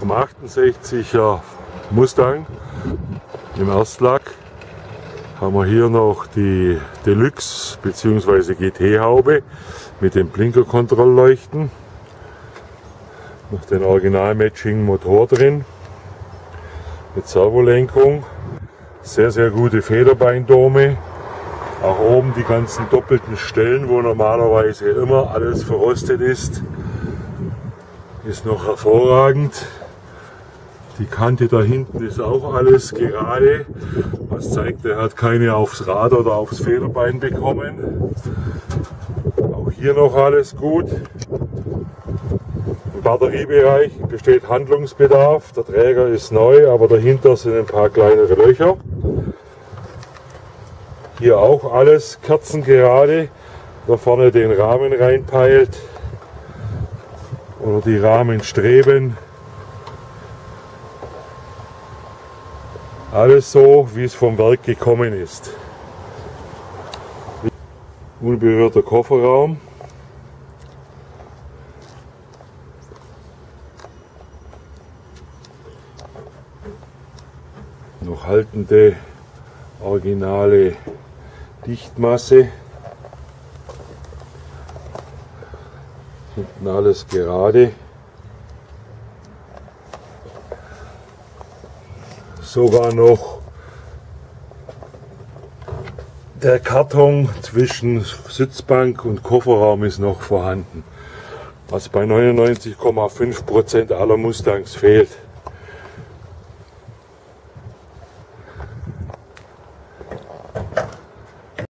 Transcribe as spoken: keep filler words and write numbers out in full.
neunzehnhundertachtundsechziger Mustang im Erstlack. Haben wir hier noch die Deluxe bzw. G T-Haube mit dem Blinkerkontrollleuchten. Noch den Original-Matching-Motor drin mit Servolenkung. Sehr, sehr gute Federbeindome. Auch oben die ganzen doppelten Stellen, wo normalerweise immer alles verrostet ist, ist noch hervorragend. Die Kante da hinten ist auch alles gerade. Das zeigt, er hat keine aufs Rad oder aufs Federbein bekommen. Auch hier noch alles gut. Im Batteriebereich besteht Handlungsbedarf. Der Träger ist neu, aber dahinter sind ein paar kleinere Löcher. Hier auch alles kerzengerade. Da vorne den Rahmen reinpeilt oder die Rahmenstreben. Alles so, wie es vom Werk gekommen ist. Unberührter Kofferraum. Noch haltende, originale Dichtmasse. Hinten alles gerade. Sogar noch der Karton zwischen Sitzbank und Kofferraum ist noch vorhanden, was bei neunundneunzig Komma fünf Prozent aller Mustangs fehlt.